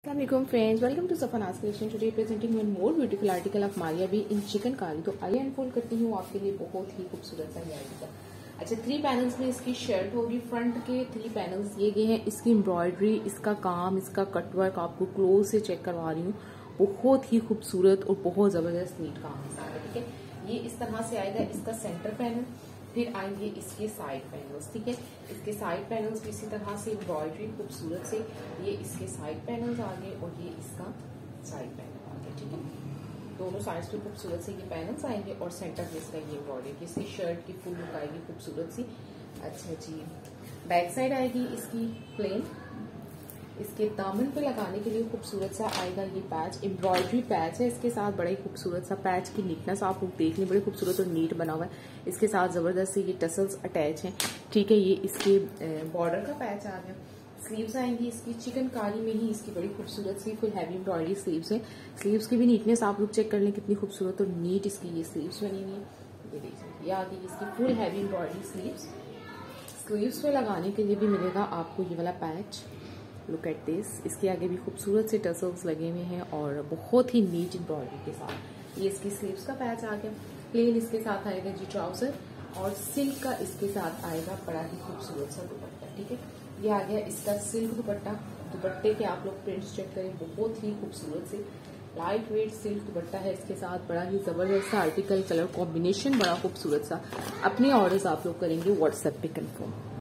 Assalamualaikum friends, welcome to Safana's Collection. Today presenting one more beautiful article of Maria B in chikankari. तो आइए unfold करती हूँ आपके लिए बहुत ही खूबसूरत सा ये आर्टिकल। अच्छा, 3 पैनल्स में इसकी शर्ट होगी। फ्रंट के 3 पैनल्स दिए गए हैं। इसकी एम्ब्रॉयडरी, इसका काम, इसका कटवर्क आपको क्लोज से चेक करवा रही हूँ। बहुत ही खूबसूरत और बहुत जबरदस्त नीट काम है सारा। ठीक है, ये इस तरह से आएगा इसका सेंटर पैनल, फिर आएंगे इसके साइड पैनल्स। ठीक है, इसके साइड पैनल्स भी इसी तरह से एम्ब्रॉयडरी खूबसूरत से, ये इसके साइड पैनल्स आ गए और ये इसका साइड पैनल आ गया। ठीक है, दोनों साइड्स पे खूबसूरत से ये पैनल्स आएंगे और सेंटर में इसका ये एम्ब्रॉयडरी, इसकी शर्ट की फुल लुक आएगी खूबसूरत सी। अच्छा जी, बैक साइड आएगी इसकी प्लेन। इसके दामन पे लगाने के लिए खूबसूरत सा आएगा ये पैच, एम्ब्रॉयडरी पैच है इसके साथ। बड़ा ही खूबसूरत सा पैच की नीटनेस आप लोग देख लें, बड़े खूबसूरत और नीट बना हुआ है। इसके साथ जबरदस्त से ये टसल्स अटैच हैं। ठीक है, ये इसके बॉर्डर का पैच आ गया। स्लीव्स आएंगी इसकी चिकनकारी में ही, इसकी बड़ी खूबसूरत सी फुल हैवी एम्ब्रॉयडरी स्लीव्स हैं। स्लीव्स की भी नीटनेस आप लोग चेक कर लें, कितनी खूबसूरत और नीट इसकी ये स्लीव्स बनी हुई है। ये देखिए, ये आ गई इसकी full heavy embroidery sleeves. Sleeves पे लगाने के लिए भी मिलेगा आपको ये वाला पैच। लुक एट दिस, इसके आगे भी खूबसूरत से टसल्स लगे हुए हैं और बहुत ही नीट एम्ब्रॉयडरी के साथ। ये इसकी स्लीव्स का पैच आ गया। प्लेन इसके साथ आएगा जी ट्राउजर और सिल्क का इसके साथ आएगा बड़ा ही खूबसूरत सा दुपट्टा। ठीक है, ये आ गया इसका सिल्क दुपट्टा। दुपट्टे के आप लोग प्रिंट्स चेक करें, बहुत ही खूबसूरत से लाइट वेट सिल्क दुपट्टा है इसके साथ। बड़ा ही जबरदस्त सा आर्टिकल, कलर कॉम्बिनेशन बड़ा खूबसूरत सा। अपने ऑर्डर्स आप लोग करेंगे व्हाट्सएप पे कंफर्म।